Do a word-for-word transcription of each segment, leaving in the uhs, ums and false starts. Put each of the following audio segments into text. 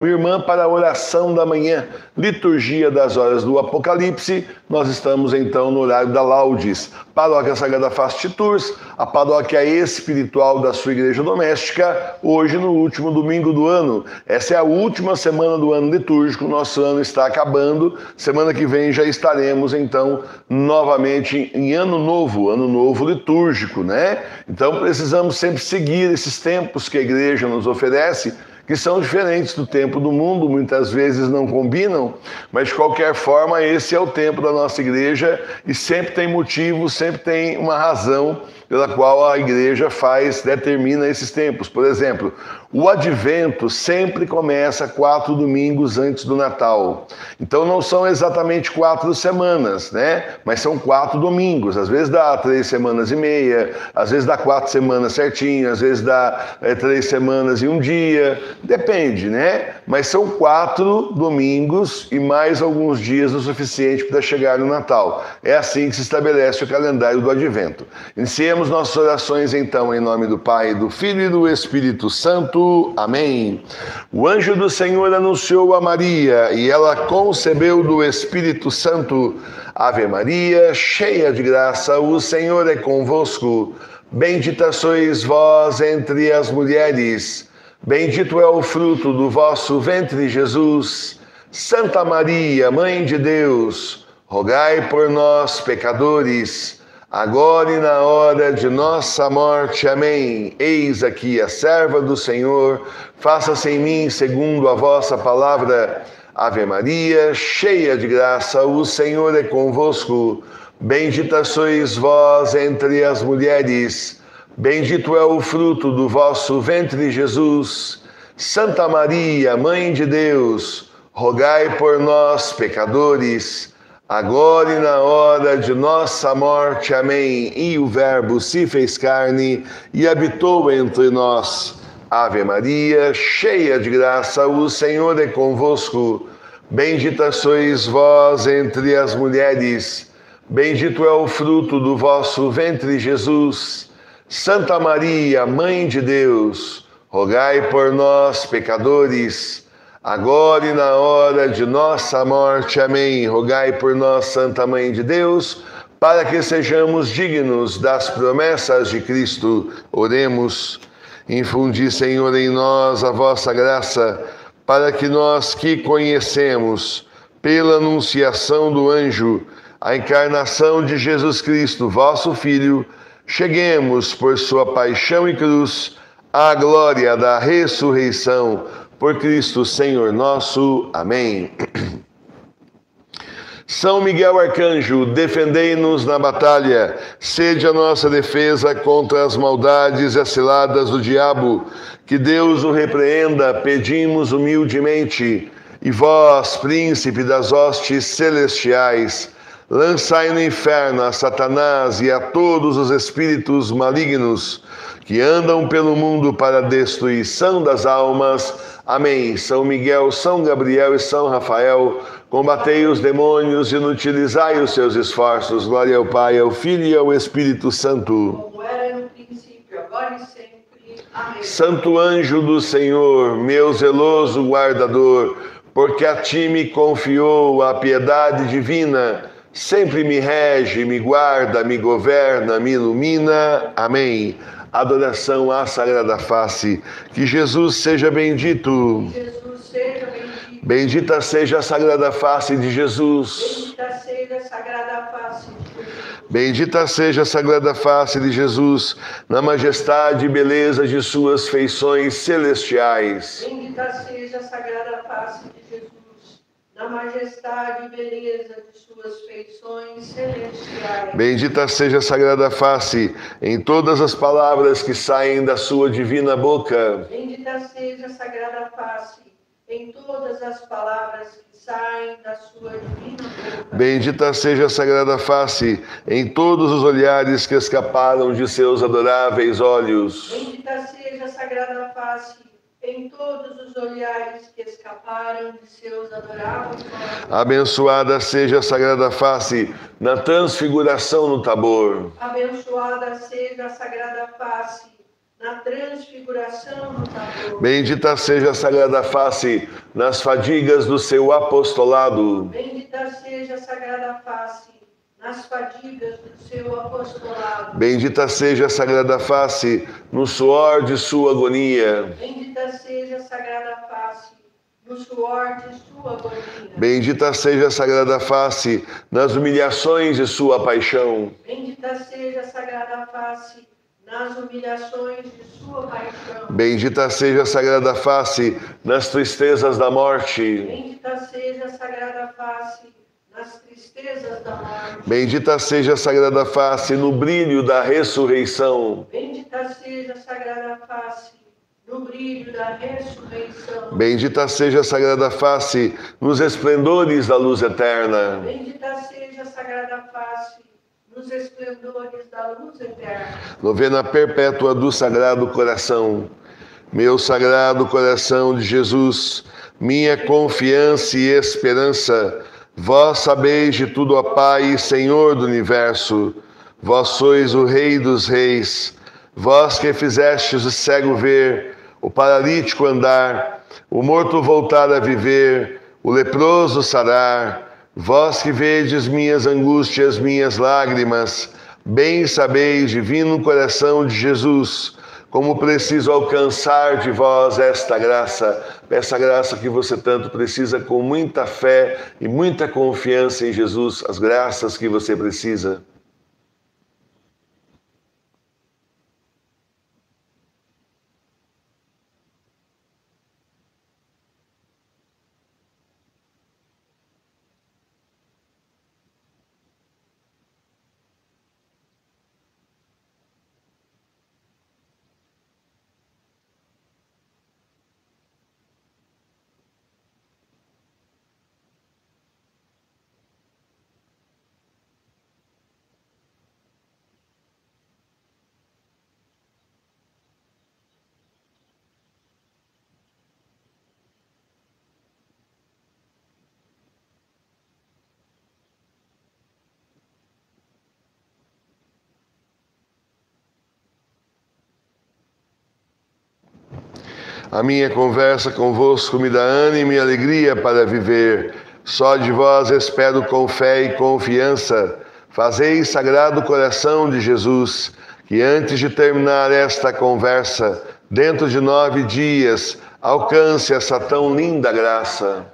irmã para a oração da manhã, liturgia das horas do Apocalipse. Nós estamos então no horário da Laudes. Paróquia Sagrada Face de Tours, a paróquia espiritual da sua igreja doméstica, hoje no último domingo do ano. Essa é a última semana do ano litúrgico, nosso ano está acabando. Semana que vem já estaremos então novamente em ano novo, ano novo litúrgico, né? Então precisamos sempre seguir esses tempos que a igreja nos oferece, que são diferentes do tempo do mundo, muitas vezes não combinam, mas de qualquer forma esse é o tempo da nossa igreja e sempre tem motivo, sempre tem uma razão pela qual a igreja faz, determina esses tempos. Por exemplo, o Advento sempre começa quatro domingos antes do Natal. Então não são exatamente quatro semanas, né? Mas são quatro domingos. Às vezes dá três semanas e meia, às vezes dá quatro semanas certinho, às vezes dá é, três semanas e um dia. Depende, né? Mas são quatro domingos e mais alguns dias o suficiente para chegar no Natal. É assim que se estabelece o calendário do Advento. Iniciemos nossas orações então em nome do Pai, do Filho e do Espírito Santo. Amém. O anjo do Senhor anunciou a Maria e ela concebeu do Espírito Santo. Ave Maria, cheia de graça, o Senhor é convosco. Bendita sois vós entre as mulheres. Bendito é o fruto do vosso ventre, Jesus. Santa Maria, Mãe de Deus, rogai por nós, pecadores, agora e na hora de nossa morte. Amém. Eis aqui a serva do Senhor, faça-se em mim segundo a vossa palavra. Ave Maria, cheia de graça, o Senhor é convosco. Bendita sois vós entre as mulheres. Bendito é o fruto do vosso ventre, Jesus. Santa Maria, Mãe de Deus, rogai por nós, pecadores, agora e na hora de nossa morte. Amém. E o Verbo se fez carne e habitou entre nós. Ave Maria, cheia de graça, o Senhor é convosco. Bendita sois vós entre as mulheres. Bendito é o fruto do vosso ventre, Jesus. Santa Maria, Mãe de Deus, rogai por nós, pecadores, agora e na hora de nossa morte. Amém. Rogai por nós, Santa Mãe de Deus, para que sejamos dignos das promessas de Cristo. Oremos. Infundi, Senhor, em nós a vossa graça, para que nós que conhecemos, pela anunciação do anjo, a encarnação de Jesus Cristo, vosso Filho, cheguemos por sua paixão e cruz à glória da ressurreição. Por Cristo, Senhor nosso. Amém. São Miguel Arcanjo, defendei-nos na batalha, sede a nossa defesa contra as maldades e as ciladas do diabo. Que Deus o repreenda, pedimos humildemente. E vós, príncipe das hostes celestiais, lançai no inferno a Satanás e a todos os espíritos malignos que andam pelo mundo para a destruição das almas. Amém. São Miguel, São Gabriel e São Rafael, combatei os demônios e inutilizai os seus esforços. Glória ao Pai, ao Filho e ao Espírito Santo. Como era no princípio, agora e sempre. Amém. Santo anjo do Senhor, meu zeloso guardador, porque a ti me confiou a piedade divina, sempre me rege, me guarda, me governa, me ilumina. Amém. Adoração à Sagrada Face. Que Jesus seja bendito. Jesus seja bendito. Bendita seja a Sagrada Face de Jesus. Bendita seja a Sagrada Face de Jesus. Bendita seja a Sagrada Face de Jesus, na majestade e beleza de suas feições celestiais. Bendita seja a Sagrada Face de Jesus, na majestade e beleza de suas feições celestiais. Bendita seja a Sagrada Face em todas as palavras que saem da sua divina boca. Bendita seja a Sagrada Face em todas as palavras que saem da sua divina boca. Bendita seja a Sagrada Face em todos os olhares que escaparam de seus adoráveis olhos. Bendita seja a Sagrada Face em todos os olhares que escaparam de seus adoráveis olhos. Abençoada seja a Sagrada Face na transfiguração no Tabor. Abençoada seja a Sagrada Face na transfiguração do Tabor. Bendita seja a Sagrada Face nas fadigas do seu apostolado. Bendita seja a Sagrada Face nas fadigas do seu apostolado. Bendita seja a Sagrada Face no suor de sua agonia. Bendita seja a Sagrada Face no suor de sua agonia. Bendita seja a Sagrada Face nas humilhações de sua paixão. Bendita seja a Sagrada Face nas humilhações de sua paixão. Bendita seja a Sagrada Face nas tristezas da morte. Bendita seja a Sagrada Face nas tristezas da morte. Bendita seja a Sagrada Face no brilho da ressurreição. Bendita seja a Sagrada Face no brilho da ressurreição. Bendita seja a Sagrada Face nos esplendores da luz eterna. Bendita seja a Sagrada Face nos esplendores da luz eterna. Novena perpétua do Sagrado Coração. Meu Sagrado Coração de Jesus, minha confiança e esperança, vós sabeis de tudo, ó Pai, Senhor do Universo. Vós sois o Rei dos Reis. Vós que fizestes o cego ver, o paralítico andar, o morto voltar a viver, o leproso sarar. Vós que vedes minhas angústias, minhas lágrimas, bem sabeis, divino coração de Jesus, como preciso alcançar de vós esta graça, essa graça que você tanto precisa, com muita fé e muita confiança em Jesus, as graças que você precisa. A minha conversa convosco me dá ânimo e alegria para viver. Só de vós espero com fé e confiança. Fazei, Sagrado Coração de Jesus, que antes de terminar esta conversa, dentro de nove dias, alcance essa tão linda graça.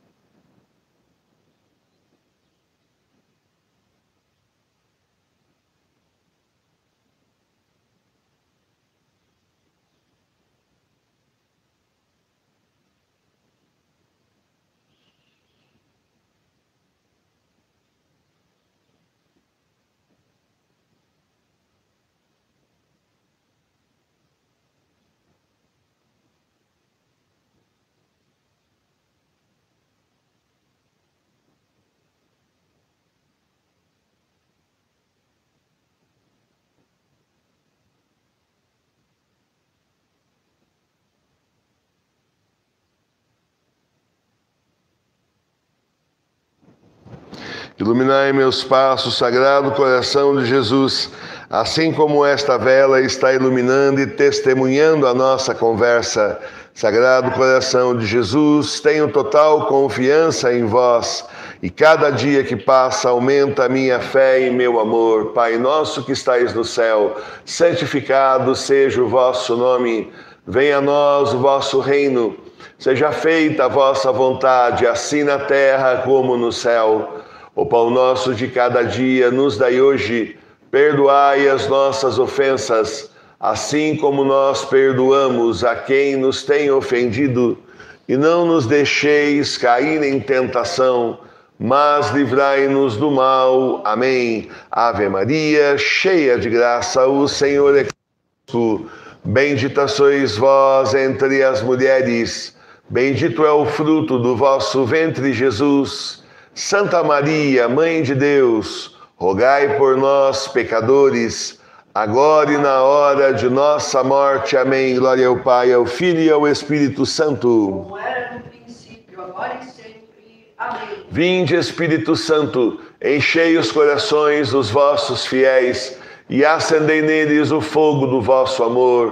Iluminai meus passos, Sagrado Coração de Jesus, assim como esta vela está iluminando e testemunhando a nossa conversa. Sagrado Coração de Jesus, tenho total confiança em vós, e cada dia que passa aumenta a minha fé e meu amor. Pai nosso que estais no céu, santificado seja o vosso nome. Venha a nós o vosso reino. Seja feita a vossa vontade, assim na terra como no céu. O pão nosso de cada dia nos dai hoje. Perdoai as nossas ofensas, assim como nós perdoamos a quem nos tem ofendido. E não nos deixeis cair em tentação, mas livrai-nos do mal. Amém. Ave Maria, cheia de graça, o Senhor é convosco. Bendita sois vós entre as mulheres, bendito é o fruto do vosso ventre, Jesus. Santa Maria, Mãe de Deus, rogai por nós, pecadores, agora e na hora de nossa morte. Amém. Glória ao Pai, ao Filho e ao Espírito Santo. Como era no princípio, agora e sempre. Amém. Vinde, Espírito Santo, enchei os corações dos vossos fiéis e acendei neles o fogo do vosso amor.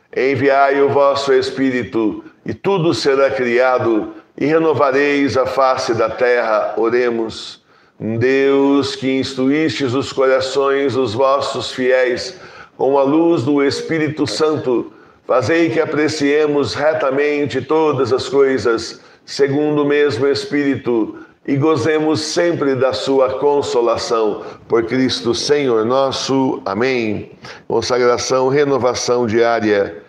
Enviai o vosso Espírito, e tudo será criado, e renovareis a face da terra. Oremos. Deus, que instruístes os corações dos vossos fiéis com a luz do Espírito Santo, fazei que apreciemos retamente todas as coisas, segundo o mesmo Espírito, e gozemos sempre da sua consolação. Por Cristo Senhor nosso. Amém. Consagração, renovação diária.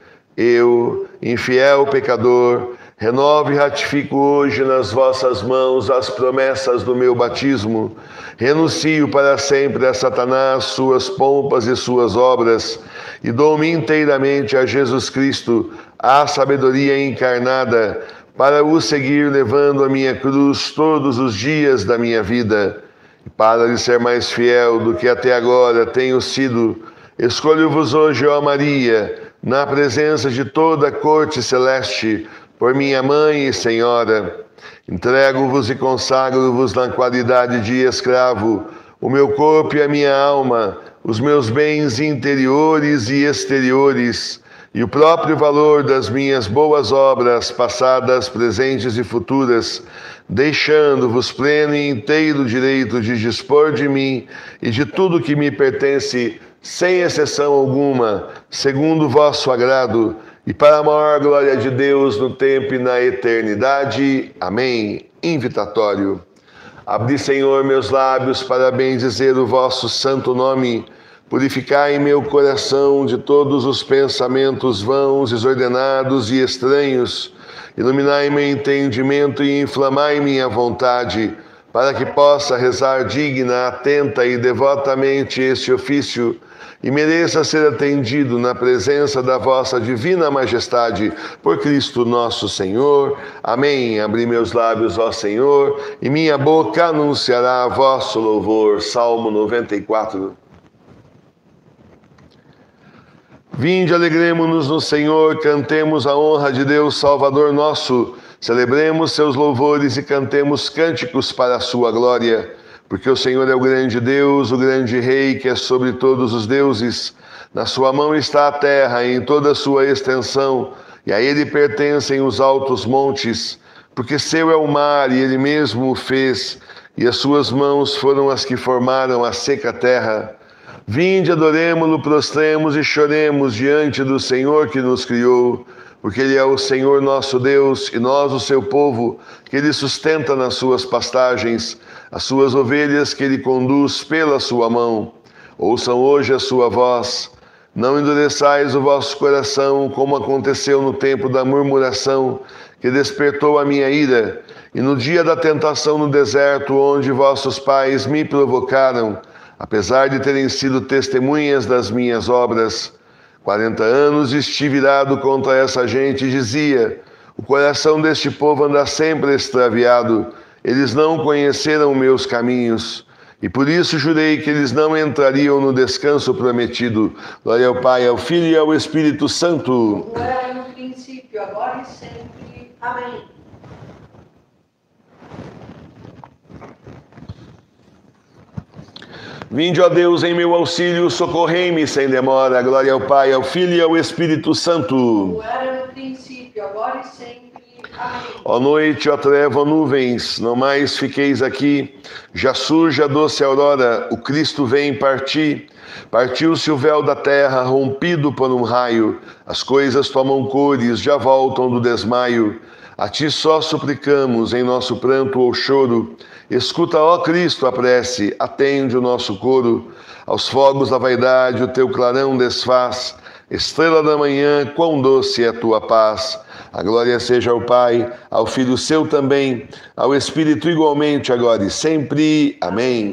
Eu, infiel pecador, renovo e ratifico hoje nas vossas mãos as promessas do meu batismo. Renuncio para sempre a Satanás, suas pompas e suas obras, e dou-me inteiramente a Jesus Cristo, a sabedoria encarnada, para o seguir levando a minha cruz todos os dias da minha vida. E para lhe ser mais fiel do que até agora tenho sido, escolho-vos hoje, ó Maria, na presença de toda a corte celeste, por minha mãe e senhora. Entrego-vos e consagro-vos na qualidade de escravo, o meu corpo e a minha alma, os meus bens interiores e exteriores, e o próprio valor das minhas boas obras, passadas, presentes e futuras, deixando-vos pleno e inteiro direito de dispor de mim e de tudo que me pertence, sem exceção alguma, segundo o vosso agrado, e para a maior glória de Deus no tempo e na eternidade. Amém. Invitatório. Abri, Senhor, meus lábios para bendizer o vosso santo nome. Purificai meu coração de todos os pensamentos vãos, desordenados e estranhos. Iluminai meu entendimento e inflamai minha vontade, para que possa rezar digna, atenta e devotamente este ofício, e mereça ser atendido na presença da vossa divina majestade, por Cristo nosso Senhor. Amém. Abri meus lábios, ó Senhor, e minha boca anunciará vosso louvor. Salmo noventa e quatro. Vinde, alegremo-nos no Senhor, cantemos a honra de Deus, Salvador nosso. Celebremos seus louvores e cantemos cânticos para a sua glória. Porque o Senhor é o grande Deus, o grande Rei, que é sobre todos os deuses. Na sua mão está a terra em toda a sua extensão, e a ele pertencem os altos montes. Porque seu é o mar, e ele mesmo o fez, e as suas mãos foram as que formaram a seca terra. Vinde, adoremo-lo, prostremos e choremos diante do Senhor que nos criou, porque ele é o Senhor nosso Deus, e nós o seu povo, que ele sustenta nas suas pastagens, as suas ovelhas que ele conduz pela sua mão. Ouçam hoje a sua voz. Não endureçais o vosso coração, como aconteceu no tempo da murmuração, que despertou a minha ira, e no dia da tentação no deserto, onde vossos pais me provocaram, apesar de terem sido testemunhas das minhas obras. Quarenta anos estive irado contra essa gente e dizia: o coração deste povo anda sempre extraviado, eles não conheceram meus caminhos, e por isso jurei que eles não entrariam no descanso prometido. Glória ao Pai, ao Filho e ao Espírito Santo. Como era no princípio, agora e sempre. Amém. Vinde, ó Deus, em meu auxílio, socorrei-me sem demora. Glória ao Pai, ao Filho e ao Espírito Santo. Como era no princípio, agora e sempre. Amém. Ó noite, ó treva, ó nuvens, não mais fiqueis aqui. Já surge a doce aurora, o Cristo vem partir. Partiu-se o véu da terra, rompido por um raio. As coisas tomam cores, já voltam do desmaio. A ti só suplicamos em nosso pranto ou choro. Escuta, ó Cristo, a prece, atende o nosso coro. Aos fogos da vaidade o teu clarão desfaz. Estrela da manhã, quão doce é a tua paz. A glória seja ao Pai, ao Filho seu também, ao Espírito igualmente, agora e sempre. Amém.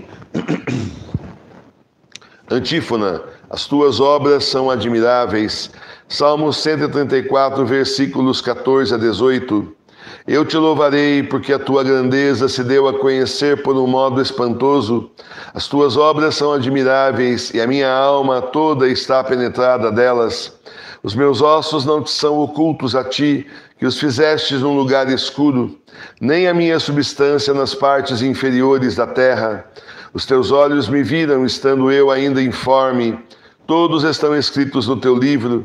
Antífona. As tuas obras são admiráveis. Salmo cento e trinta e quatro, versículos catorze a dezoito. Eu te louvarei, porque a tua grandeza se deu a conhecer por um modo espantoso. As tuas obras são admiráveis, e a minha alma toda está penetrada delas. Os meus ossos não te são ocultos a ti, que os fizestes num lugar escuro, nem a minha substância nas partes inferiores da terra. Os teus olhos me viram, estando eu ainda informe. Todos estão escritos no teu livro.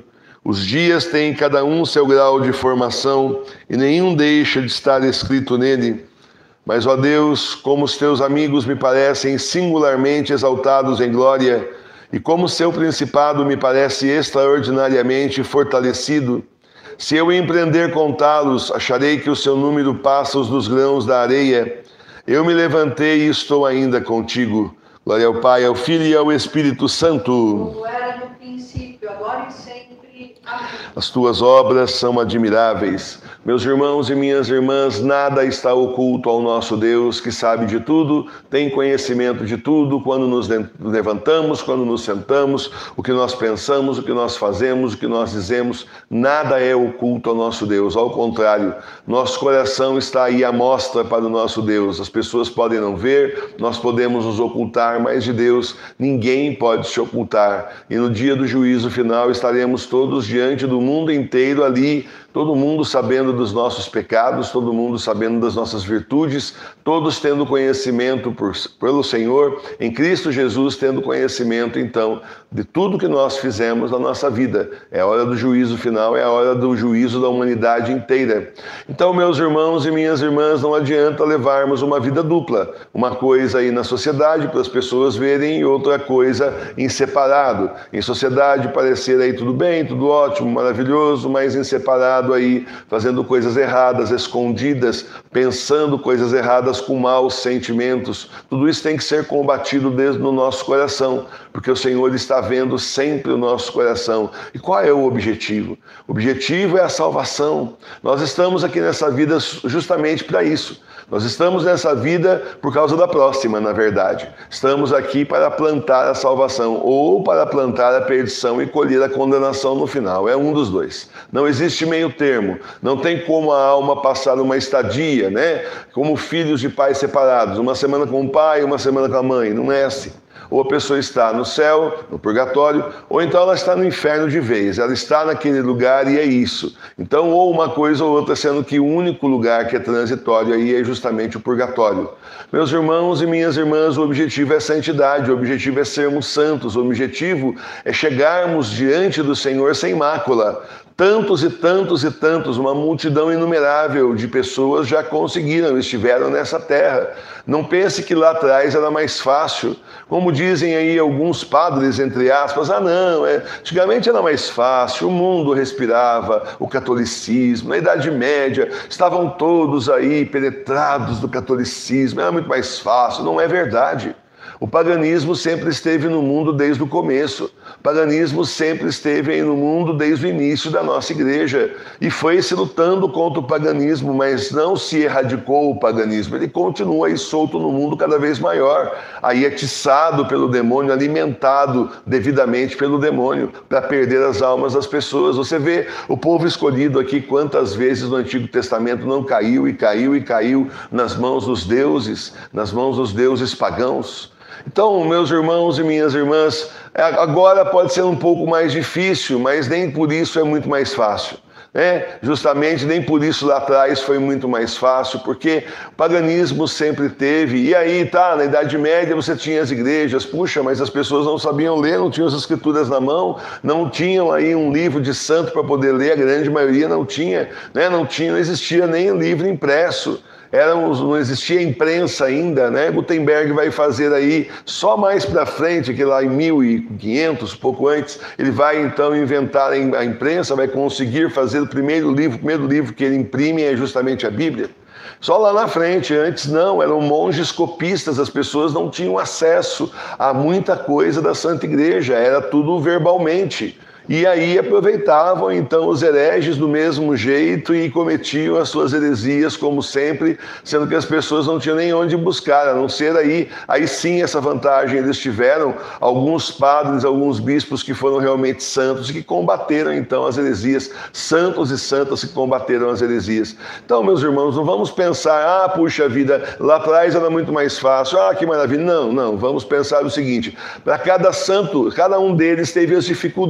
Os dias têm cada um seu grau de formação, e nenhum deixa de estar escrito nele. Mas, ó Deus, como os teus amigos me parecem singularmente exaltados em glória, e como seu principado me parece extraordinariamente fortalecido, se eu empreender contá-los, acharei que o seu número passa os dos grãos da areia. Eu me levantei e estou ainda contigo. Glória ao Pai, ao Filho e ao Espírito Santo. Como era no princípio, agora e sempre. Amém. As tuas obras são admiráveis. Meus irmãos e minhas irmãs, nada está oculto ao nosso Deus, que sabe de tudo, tem conhecimento de tudo, quando nos levantamos, quando nos sentamos, o que nós pensamos, o que nós fazemos, o que nós dizemos, nada é oculto ao nosso Deus. Ao contrário, nosso coração está aí à mostra para o nosso Deus. As pessoas podem não ver, nós podemos nos ocultar, mas de Deus ninguém pode se ocultar. E no dia do juízo final estaremos todos diante do mundo inteiro ali, todo mundo sabendo dos nossos pecados, todo mundo sabendo das nossas virtudes, todos tendo conhecimento por, pelo Senhor, em Cristo Jesus, tendo conhecimento, então, de tudo que nós fizemos na nossa vida. É a hora do juízo final, é a hora do juízo da humanidade inteira. Então, meus irmãos e minhas irmãs, não adianta levarmos uma vida dupla. Uma coisa aí na sociedade, para as pessoas verem, e outra coisa em separado. Em sociedade, parecer aí tudo bem, tudo ótimo, maravilhoso, mas em separado, aí fazendo coisas erradas, escondidas, pensando coisas erradas com maus sentimentos. Tudo isso tem que ser combatido desde no nosso coração, porque o Senhor está vendo sempre o nosso coração. E qual é o objetivo? O objetivo é a salvação. Nós estamos aqui nessa vida justamente para isso. Nós estamos nessa vida por causa da próxima, na verdade. Estamos aqui para plantar a salvação ou para plantar a perdição e colher a condenação no final. É um dos dois. Não existe meio termo. Não tem como a alma passar uma estadia, né? Como filhos de pais separados. Uma semana com o pai, uma semana com a mãe. Não é assim. Ou a pessoa está no céu, no purgatório, ou então ela está no inferno de vez. Ela está naquele lugar e é isso. Então, ou uma coisa ou outra, sendo que o único lugar que é transitório aí é justamente o purgatório. Meus irmãos e minhas irmãs, o objetivo é santidade, o objetivo é sermos santos, o objetivo é chegarmos diante do Senhor sem mácula. Tantos e tantos e tantos, uma multidão inumerável de pessoas já conseguiram, estiveram nessa terra. Não pense que lá atrás era mais fácil. Como dizem aí alguns padres, entre aspas, ah não, é, antigamente era mais fácil, o mundo respirava o catolicismo, na Idade Média estavam todos aí penetrados do catolicismo, era muito mais fácil. Não é verdade. O paganismo sempre esteve no mundo desde o começo. O paganismo sempre esteve aí no mundo desde o início da nossa igreja. E foi-se lutando contra o paganismo, mas não se erradicou o paganismo. Ele continua aí solto no mundo cada vez maior, aí atiçado pelo demônio, alimentado devidamente pelo demônio, para perder as almas das pessoas. Você vê o povo escolhido aqui, quantas vezes no Antigo Testamento não caiu e caiu e caiu nas mãos dos deuses, nas mãos dos deuses pagãos. Então, meus irmãos e minhas irmãs, agora pode ser um pouco mais difícil, mas nem por isso é muito mais fácil. Né? Justamente nem por isso lá atrás foi muito mais fácil, porque o paganismo sempre teve, e aí tá, na Idade Média você tinha as igrejas, puxa, mas as pessoas não sabiam ler, não tinham as escrituras na mão, não tinham aí um livro de santo para poder ler, a grande maioria não tinha, né? não tinha, não existia nem um livro impresso. Éramos, não existia imprensa ainda, né? Gutenberg vai fazer aí, só mais para frente, que lá em mil e quinhentos, pouco antes, ele vai então inventar a imprensa, vai conseguir fazer o primeiro livro, o primeiro livro que ele imprime é justamente a Bíblia. Só lá na frente, antes não, eram monges copistas, as pessoas não tinham acesso a muita coisa da Santa Igreja, era tudo verbalmente. E aí aproveitavam então os hereges do mesmo jeito e cometiam as suas heresias como sempre, sendo que as pessoas não tinham nem onde buscar, a não ser aí, aí sim essa vantagem eles tiveram, alguns padres, alguns bispos que foram realmente santos e que combateram então as heresias, santos e santas que combateram as heresias. Então, meus irmãos, não vamos pensar, ah, puxa vida, lá atrás era muito mais fácil, ah, que maravilha. Não, não, vamos pensar o seguinte, para cada santo, cada um deles teve as dificuldades da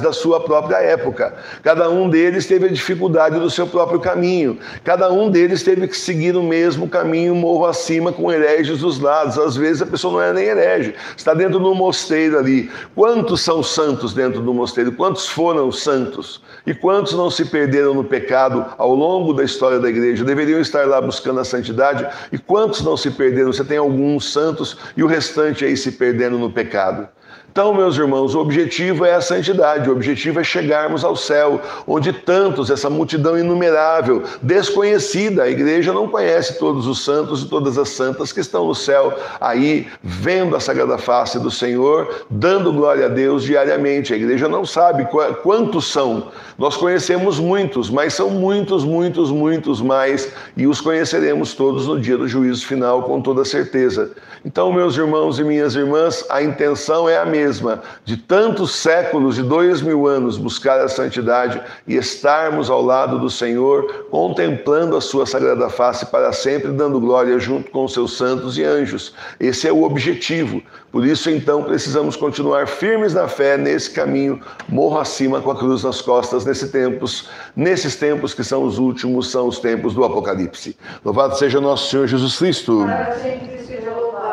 da sua própria época. Cada um deles teve a dificuldade do seu próprio caminho. Cada um deles teve que seguir o mesmo caminho, morro acima, com hereges dos lados. Às vezes a pessoa não é nem herege, está dentro do mosteiro ali. Quantos são santos dentro do mosteiro? Quantos foram santos? E quantos não se perderam no pecado ao longo da história da igreja? Deveriam estar lá buscando a santidade. E quantos não se perderam? Você tem alguns santos e o restante aí se perdendo no pecado. Então, meus irmãos, o objetivo é a santidade, o objetivo é chegarmos ao céu, onde tantos, essa multidão inumerável, desconhecida, a igreja não conhece todos os santos e todas as santas que estão no céu, aí vendo a sagrada face do Senhor, dando glória a Deus diariamente. A igreja não sabe quantos são, nós conhecemos muitos, mas são muitos, muitos, muitos mais, e os conheceremos todos no dia do juízo final, com toda certeza. Então, meus irmãos e minhas irmãs, a intenção é a mesma, de tantos séculos, de dois mil anos, buscar a santidade e estarmos ao lado do Senhor, contemplando a sua sagrada face para sempre, dando glória junto com os seus santos e anjos. Esse é o objetivo. Por isso, então, precisamos continuar firmes na fé, nesse caminho, morro acima com a cruz nas costas, nesse tempos, nesses tempos que são os últimos, são os tempos do Apocalipse. Louvado seja nosso Senhor Jesus Cristo. Para sempre seja louvado.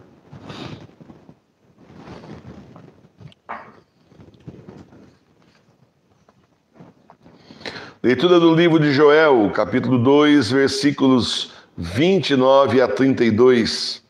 Leitura do livro de Joel, capítulo dois, versículos vinte e nove a trinta e dois.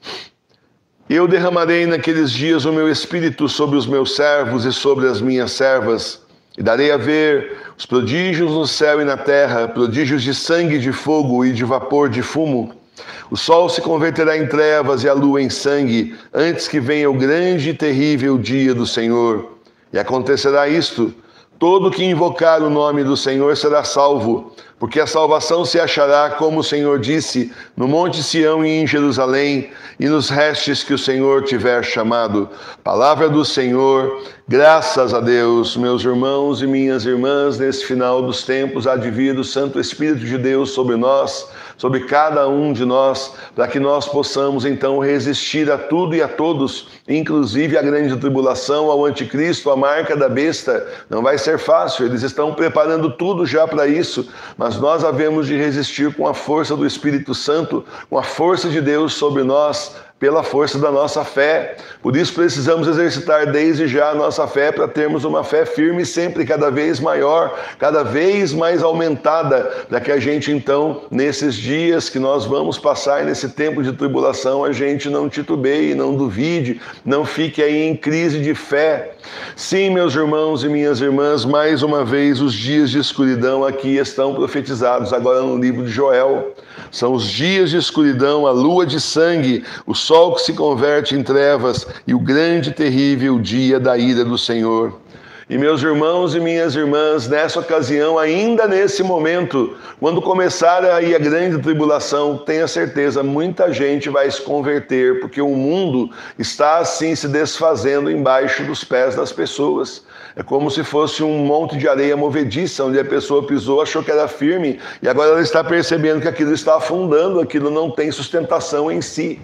Eu derramarei naqueles dias o meu espírito sobre os meus servos e sobre as minhas servas, e darei a ver os prodígios no céu e na terra, prodígios de sangue, de fogo e de vapor de fumo. O sol se converterá em trevas e a lua em sangue, antes que venha o grande e terrível dia do Senhor. E acontecerá isto: todo que invocar o nome do Senhor será salvo, porque a salvação se achará, como o Senhor disse, no Monte Sião e em Jerusalém, e nos restes que o Senhor tiver chamado. Palavra do Senhor, graças a Deus. Meus irmãos e minhas irmãs, nesse final dos tempos, há de vir o Santo Espírito de Deus sobre nós, sobre cada um de nós, para que nós possamos então resistir a tudo e a todos, inclusive a grande tribulação, ao anticristo, a marca da besta. Não vai ser fácil, eles estão preparando tudo já para isso, mas nós havemos de resistir com a força do Espírito Santo, com a força de Deus sobre nós, pela força da nossa fé. Por isso precisamos exercitar desde já a nossa fé, para termos uma fé firme sempre, cada vez maior, cada vez mais aumentada, para que a gente então, nesses dias que nós vamos passar, nesse tempo de tribulação, a gente não titubeie, não duvide, não fique aí em crise de fé. Sim, meus irmãos e minhas irmãs, mais uma vez os dias de escuridão aqui estão profetizados agora no livro de Joel. São os dias de escuridão, a lua de sangue, o sol que se converte em trevas e o grande e terrível dia da ira do Senhor. E meus irmãos e minhas irmãs, nessa ocasião, ainda nesse momento, quando começar aí a grande tribulação, tenha certeza, muita gente vai se converter, porque o mundo está assim se desfazendo embaixo dos pés das pessoas. É como se fosse um monte de areia movediça, onde a pessoa pisou, achou que era firme, e agora ela está percebendo que aquilo está afundando, aquilo não tem sustentação em si.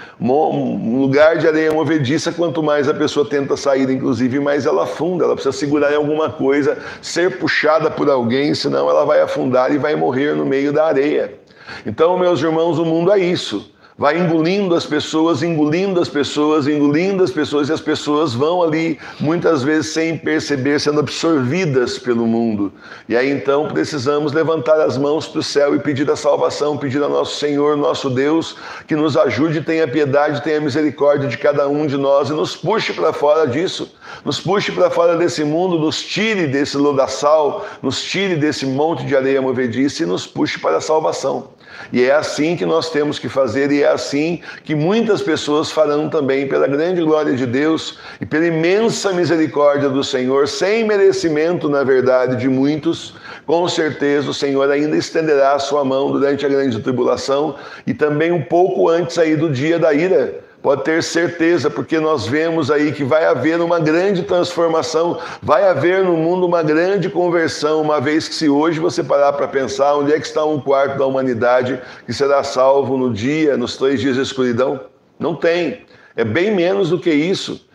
Um lugar de areia movediça, quanto mais a pessoa tenta sair, inclusive, mais ela afunda. Ela precisa segurar em alguma coisa, ser puxada por alguém, senão ela vai afundar e vai morrer no meio da areia. Então, meus irmãos, o mundo é isso. Vai engolindo as pessoas, engolindo as pessoas, engolindo as pessoas, e as pessoas vão ali, muitas vezes sem perceber, sendo absorvidas pelo mundo. E aí então precisamos levantar as mãos para o céu e pedir a salvação, pedir a nosso Senhor, nosso Deus, que nos ajude, tenha piedade, tenha misericórdia de cada um de nós e nos puxe para fora disso, nos puxe para fora desse mundo, nos tire desse lodaçal, nos tire desse monte de areia movediça e nos puxe para a salvação. E é assim que nós temos que fazer, e é assim que muitas pessoas farão também, pela grande glória de Deus e pela imensa misericórdia do Senhor, sem merecimento, na verdade, de muitos. Com certeza o Senhor ainda estenderá a sua mão durante a grande tribulação e também um pouco antes aí do dia da ira. Pode ter certeza, porque nós vemos aí que vai haver uma grande transformação, vai haver no mundo uma grande conversão, uma vez que se hoje você parar para pensar onde é que está um quarto da humanidade que será salvo no dia, nos três dias de escuridão, não tem. É bem menos do que isso.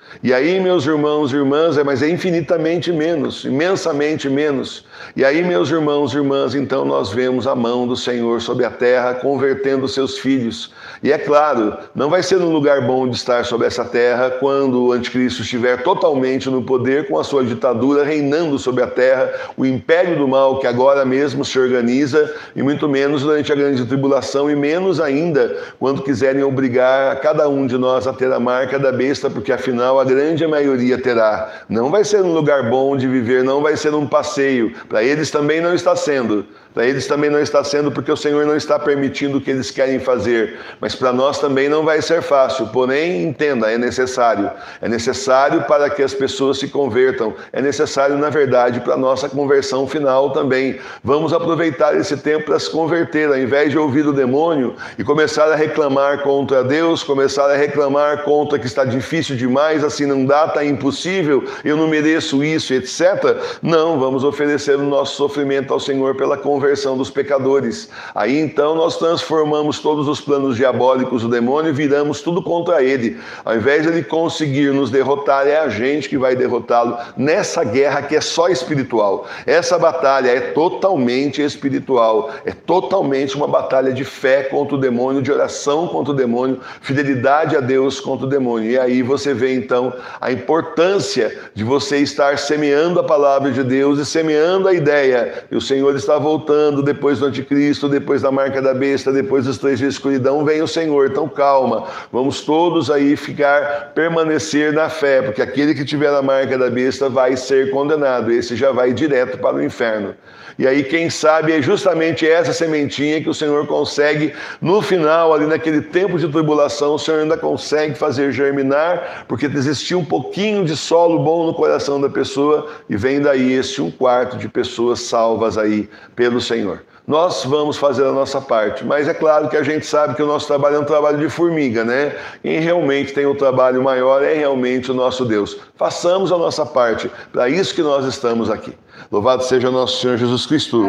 E aí, meus irmãos e irmãs, é, mas é infinitamente menos, imensamente menos. E aí, meus irmãos e irmãs, então nós vemos a mão do Senhor sobre a terra, convertendo seus filhos. E é claro, não vai ser um lugar bom de estar sobre essa terra quando o anticristo estiver totalmente no poder, com a sua ditadura reinando sobre a terra, o império do mal que agora mesmo se organiza, e muito menos durante a grande tribulação, e menos ainda quando quiserem obrigar a cada um de nós a ter a marca da besta, porque afinal a grande maioria terá. Não vai ser um lugar bom de viver, não vai ser um passeio. Para eles também não está sendo. Para eles também não está sendo, porque o Senhor não está permitindo o que eles querem fazer. Mas para nós também não vai ser fácil. Porém, entenda, é necessário. É necessário para que as pessoas se convertam. É necessário, na verdade, para a nossa conversão final também. Vamos aproveitar esse tempo para se converter. Ao invés de ouvir o demônio e começar a reclamar contra Deus, começar a reclamar contra que está difícil demais, assim não dá, está impossível, eu não mereço isso, etcétera. Não, vamos oferecer o nosso sofrimento ao Senhor pela conversão. Conversão dos pecadores. Aí então nós transformamos todos os planos diabólicos do demônio e viramos tudo contra ele. Ao invés de ele conseguir nos derrotar, é a gente que vai derrotá-lo nessa guerra que é só espiritual. Essa batalha é totalmente espiritual, é totalmente uma batalha de fé contra o demônio, de oração contra o demônio, fidelidade a Deus contra o demônio. E aí você vê então a importância de você estar semeando a palavra de Deus e semeando a ideia. E o Senhor está voltando depois do anticristo, depois da marca da besta, depois dos três dias de escuridão, vem o Senhor. Então calma, vamos todos aí ficar, permanecer na fé, porque aquele que tiver a marca da besta vai ser condenado, esse já vai direto para o inferno. E aí, quem sabe, é justamente essa sementinha que o Senhor consegue, no final, ali naquele tempo de tribulação, o Senhor ainda consegue fazer germinar, porque existia um pouquinho de solo bom no coração da pessoa, e vem daí esse um quarto de pessoas salvas aí pelo Senhor. Nós vamos fazer a nossa parte, mas é claro que a gente sabe que o nosso trabalho é um trabalho de formiga, né? Quem realmente tem um trabalho maior é realmente o nosso Deus. Façamos a nossa parte, para isso que nós estamos aqui. Louvado seja nosso Senhor Jesus Cristo.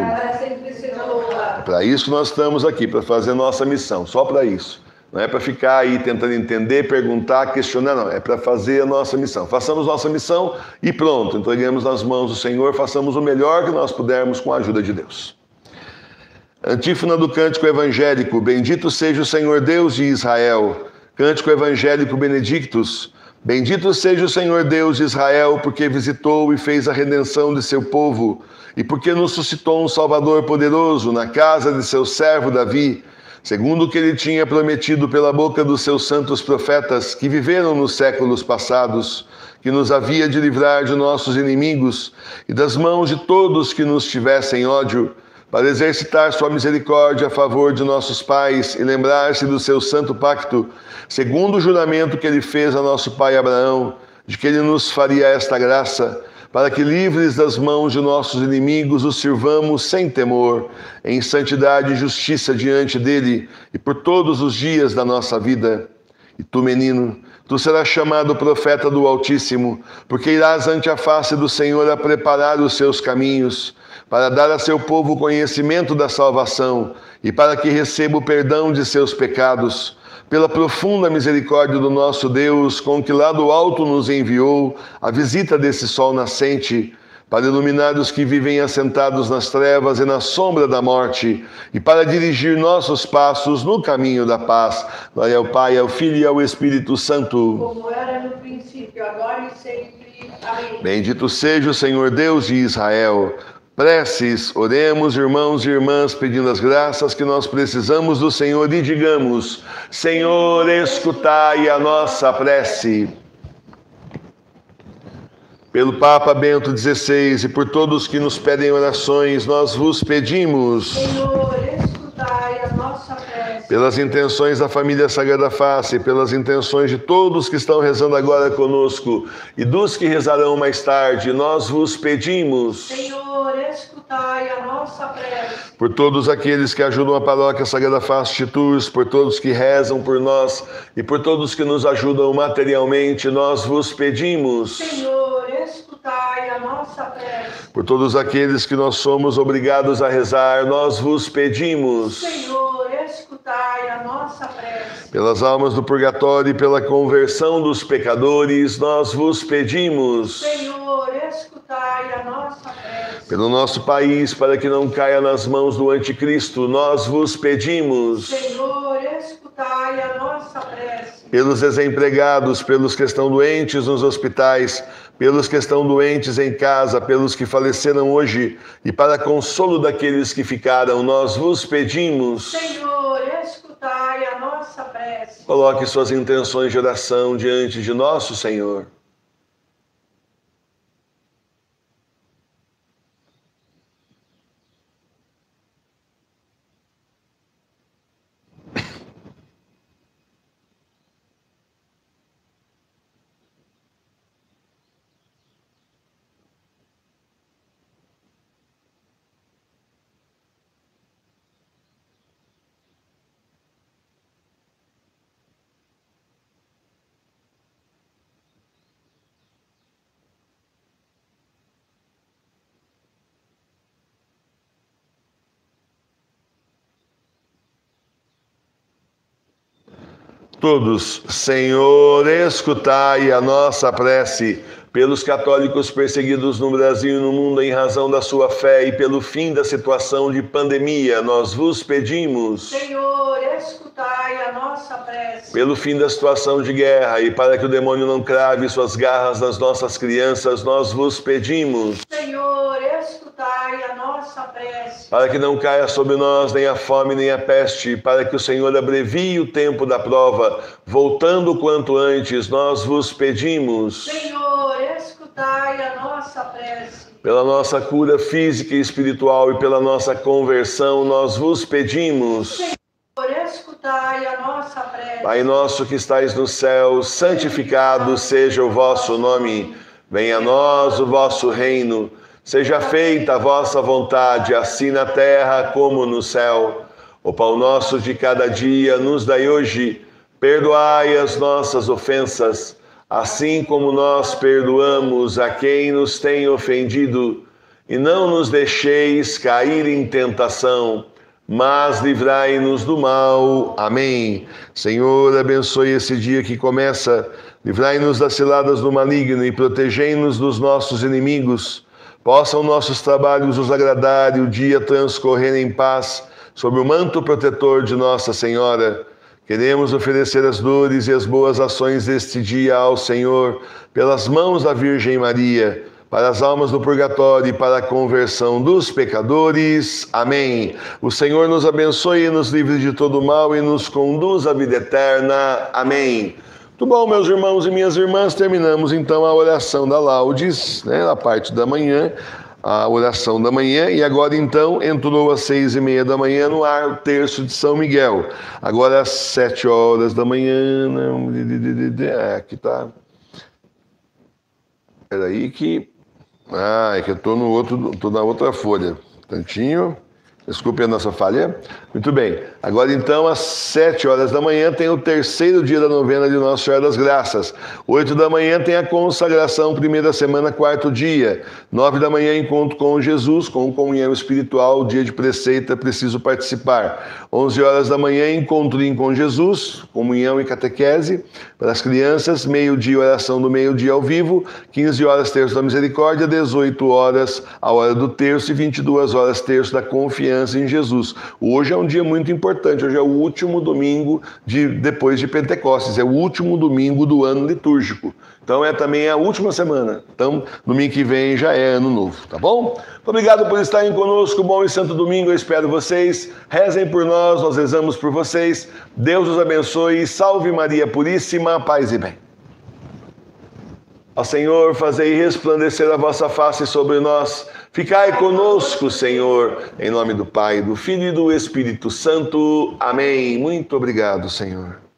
Para isso que nós estamos aqui, para fazer nossa missão, só para isso. Não é para ficar aí tentando entender, perguntar, questionar, não. É para fazer a nossa missão. Façamos nossa missão e pronto, entreguemos nas mãos do Senhor, façamos o melhor que nós pudermos com a ajuda de Deus. Antífona do Cântico Evangélico, bendito seja o Senhor Deus de Israel. Cântico Evangélico Benedictus, bendito seja o Senhor Deus de Israel, porque visitou e fez a redenção de seu povo, e porque nos suscitou um Salvador poderoso na casa de seu servo Davi, segundo o que ele tinha prometido pela boca dos seus santos profetas, que viveram nos séculos passados, que nos havia de livrar de nossos inimigos e das mãos de todos que nos tivessem ódio, para exercitar sua misericórdia a favor de nossos pais e lembrar-se do seu santo pacto, segundo o juramento que ele fez a nosso pai Abraão, de que ele nos faria esta graça, para que, livres das mãos de nossos inimigos, os sirvamos sem temor, em santidade e justiça diante dele, e por todos os dias da nossa vida. E tu, menino, tu serás chamado profeta do Altíssimo, porque irás ante a face do Senhor a preparar os seus caminhos, para dar a seu povo o conhecimento da salvação, e para que receba o perdão de seus pecados, pela profunda misericórdia do nosso Deus, com que lá do alto nos enviou a visita desse sol nascente, para iluminar os que vivem assentados nas trevas e na sombra da morte, e para dirigir nossos passos no caminho da paz. Glória ao Pai, ao Filho e ao Espírito Santo. Como era no princípio, agora e sempre. Amém. Bendito seja o Senhor Deus de Israel. Preces, oremos, irmãos e irmãs, pedindo as graças que nós precisamos do Senhor e digamos: Senhor, escutai a nossa prece. Pelo Papa Bento dezesseis e por todos que nos pedem orações, nós vos pedimos. Senhor, escutai a nossa prece. Pelas intenções da família Sagrada Face, pelas intenções de todos que estão rezando agora conosco e dos que rezarão mais tarde, nós vos pedimos. Senhor, escutai a nossa prece. Por todos aqueles que ajudam a Paróquia Sagrada Face de Tours, por todos que rezam por nós e por todos que nos ajudam materialmente, nós vos pedimos. Senhor, escutai a nossa prece. Por todos aqueles que nós somos obrigados a rezar, nós vos pedimos. Senhor, escutai a a nossa prece. Pelas almas do purgatório e pela conversão dos pecadores, nós vos pedimos. Senhor, escutai a nossa prece. Pelo nosso país, para que não caia nas mãos do anticristo, nós vos pedimos. Senhor, escutai a nossa prece. Pelos desempregados, pelos que estão doentes nos hospitais, pelos que estão doentes em casa, pelos que faleceram hoje, e para consolo daqueles que ficaram, nós vos pedimos. Senhor, escutai a nossa prece. Coloque suas intenções de oração diante de nosso Senhor. Todos, Senhor, escutai a nossa prece pelos católicos perseguidos no Brasil e no mundo em razão da sua fé e pelo fim da situação de pandemia, nós vos pedimos. Senhor, escutai a nossa prece. Pelo fim da situação de guerra e para que o demônio não crave suas garras nas nossas crianças, nós vos pedimos. Senhor, escutai a nossa prece. Para que não caia sobre nós nem a fome nem a peste, para que o Senhor abrevie o tempo da prova, voltando quanto antes, nós vos pedimos. Senhor, escutai a nossa prece. Pela nossa cura física e espiritual e pela nossa conversão, nós vos pedimos. Senhor, escutai a nossa prece. Pai nosso que estais no céu, santificado seja o vosso nome. Venha a nós o vosso reino. Seja feita a vossa vontade, assim na terra como no céu. O pão nosso de cada dia nos dai hoje. Perdoai as nossas ofensas, assim como nós perdoamos a quem nos tem ofendido. E não nos deixeis cair em tentação, mas livrai-nos do mal. Amém. Senhor, abençoe esse dia que começa. Livrai-nos das ciladas do maligno e protegei-nos dos nossos inimigos. Possam nossos trabalhos nos agradar e o dia transcorrer em paz, sob o manto protetor de Nossa Senhora. Queremos oferecer as dores e as boas ações deste dia ao Senhor, pelas mãos da Virgem Maria, para as almas do purgatório e para a conversão dos pecadores. Amém. O Senhor nos abençoe e nos livre de todo mal e nos conduz à vida eterna. Amém. Muito bom, meus irmãos e minhas irmãs, terminamos então a oração da Laudes, né, na parte da manhã, a oração da manhã, e agora então entrou às seis e meia da manhã no ar o terço de São Miguel. Agora às sete horas da manhã, não, é, aqui tá, peraí que, ah, é que eu tô no outro, tô na outra folha, tantinho. Desculpe a nossa falha. Muito bem. Agora, então, às sete horas da manhã, tem o terceiro dia da novena de Nossa Senhora das Graças. Oito da manhã tem a consagração, primeira semana, quarto dia. Nove da manhã, encontro com Jesus, com comunhão espiritual, dia de preceita, preciso participar. Onze horas da manhã, encontrinho com Jesus, comunhão e catequese para as crianças. Meio-dia, oração do meio-dia ao vivo. quinze horas, terço da misericórdia. dezoito horas, a hora do terço. E vinte e duas horas, terço da confiança em Jesus. Hoje é um dia muito importante, hoje é o último domingo de, depois de Pentecostes, é o último domingo do ano litúrgico. Então é também a última semana. Então, domingo que vem já é ano novo, tá bom? Muito obrigado por estarem conosco, bom e santo domingo, eu espero vocês. Rezem por nós, nós rezamos por vocês. Deus os abençoe, salve Maria Puríssima, paz e bem. Ó Senhor, fazei resplandecer a vossa face sobre nós. Ficai conosco, Senhor, em nome do Pai, do Filho e do Espírito Santo. Amém. Muito obrigado, Senhor.